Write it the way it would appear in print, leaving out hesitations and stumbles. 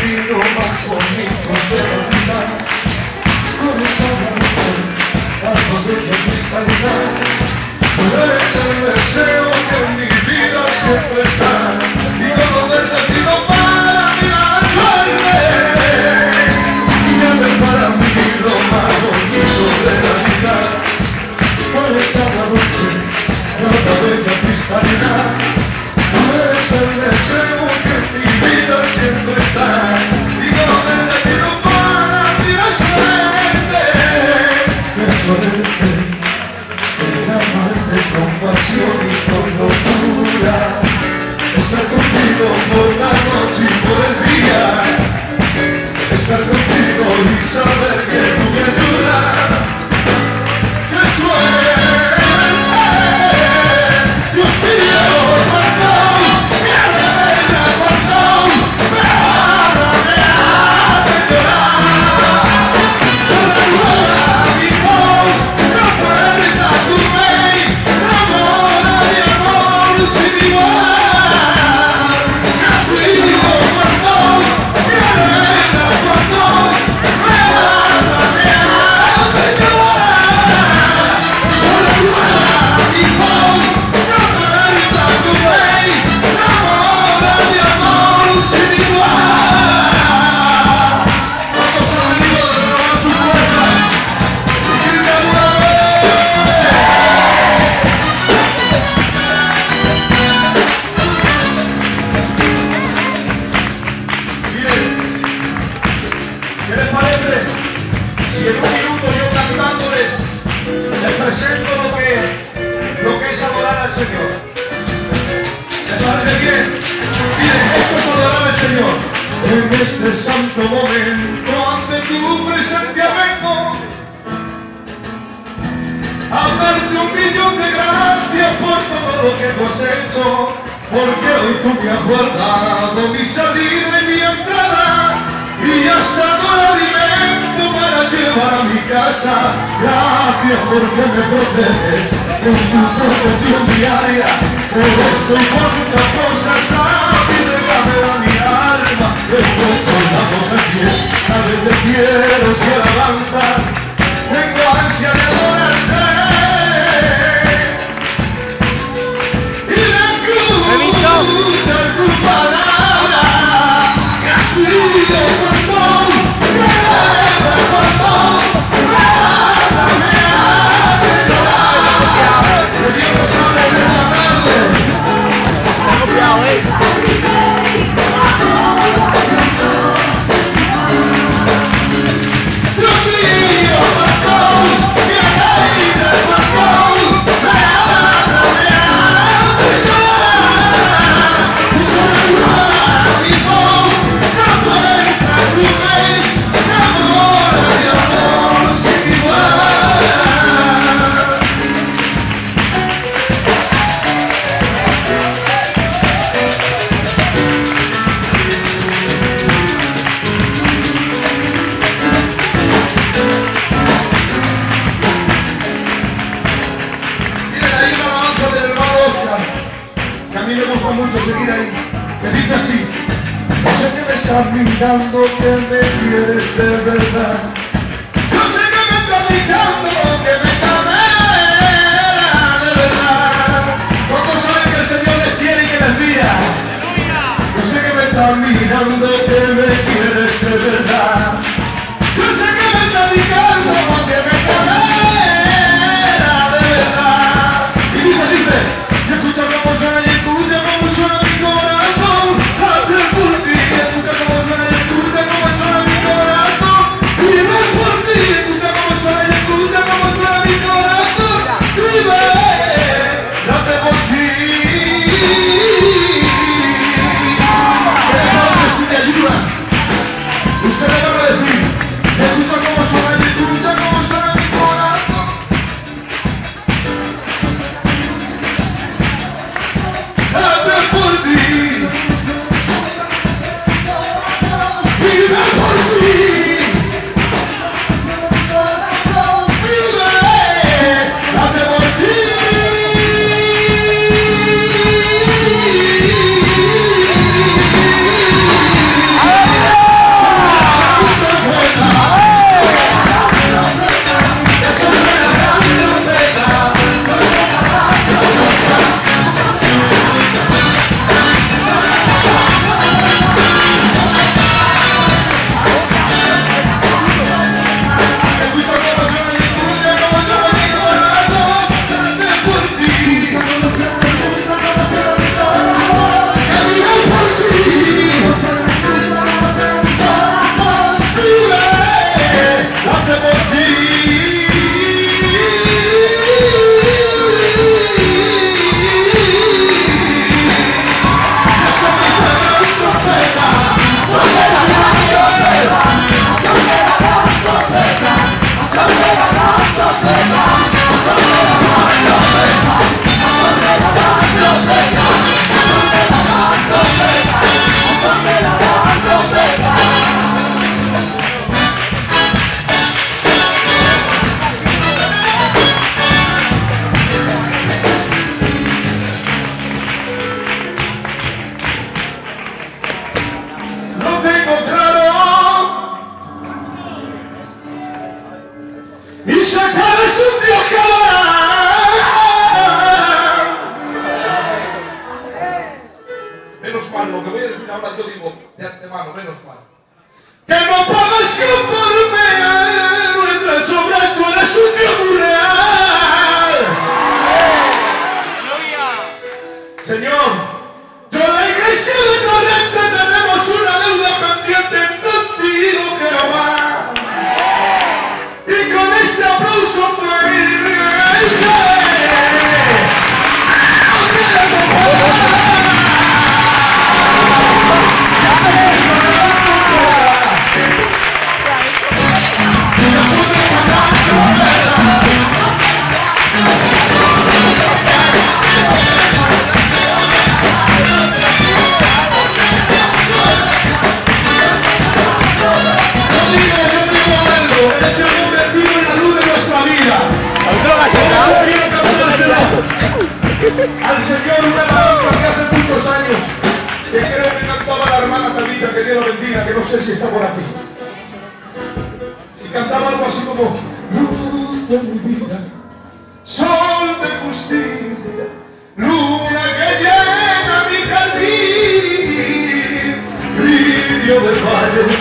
sonido más bonito de la vida. Con esa mujer, algo de cristalidad. Tú eres el deseo que en mi vida siempre está. Y como verte ha sido para mí la suerte. Y eres para mí lo más bonito de la vida. Con esa noche, cada bella cristalidad. Tú eres el deseo que en mi vida siempre está. Y como verte ha sido para mí la suerte. ¡Qué suerte! Amarte con pasión y con locura, estar contigo por la noche y por el día, estar contigo y saber que tú me ayudas. ¡Qué suerte! Dios mío, perdón, mi reina, perdón, me hace llorar. Saluda mi voz, no puerta tu rey, enamora mi amor sin igual. Castigo, perdón, mi reina, perdón, me hace llorar. Saluda mi voz, no puerta tu rey, enamora mi amor sin igual. ¿Cuántos han venido de renovar sus puertas? ¿Qué les parece? Si en un minuto yo cantándoles les presento lo que es adorar al Señor. ¿Les parece bien? Miren, esto es adorar al Señor. En este santo momento ante tu presencia vengo a darte 1.000.000 de gracias por todo lo que tú has hecho, porque hoy tú me has guardado mi salida y mi entrada, y has dado el alimento para llevar a mi casa. Gracias porque me proteges con tu protección diaria, por esto y por muchas cosas a ti regala mi alma. Vengo con la voz aquí, a ver te quiero si alabanza, tengo ansia de adorarte. Y de escuchar tu palabra, castigo, perdón, guerra, perdón, regálame a llorar. Que Dios nos hable en esta tarde. Dios mío, perdón, mi reina, perdón, regálame a llorar. Y saluda mi voz, no cuenta tu rey, enamora de amor sin igual. Miren, ahí una alabanza del hermano Oscar, que a mí me gusta mucho seguir ahí, que dice así: yo sé que me estás mirando, que me quieres de verdad. Yo sé que me estás gritando, que me camera de verdad. ¿Cuántos saben que el Señor les quiere y que les mira? Yo sé que me estás mirando, que me quieres de verdad. Yo sé que me estás gritando, que me camera de verdad. Y dice, y escucha cómo suena y escucha cómo suena mi corazón. Hazte por ti, escucha cómo suena y escucha cómo suena mi corazón. Vive por ti, escucha cómo suena y escucha cómo suena mi corazón. Vive, date por ti. Que si me ayudan, ustedes van a hermano, menos mal. Que no pagas conforme a nuestras obras, tú eres un Dios muy real. Señor, yo en la iglesia de Corrientes tenemos una deuda pendiente contigo, Jehová. Y con este aplauso fuerte, al Señor una alabanza que hace muchos años, que creo que cantaba la hermana Tabita, que Dios la bendiga, que no sé si está por aquí. Y cantaba algo así como: luz de mi vida, sol de justicia, luna que llena mi jardín, brillo del valle.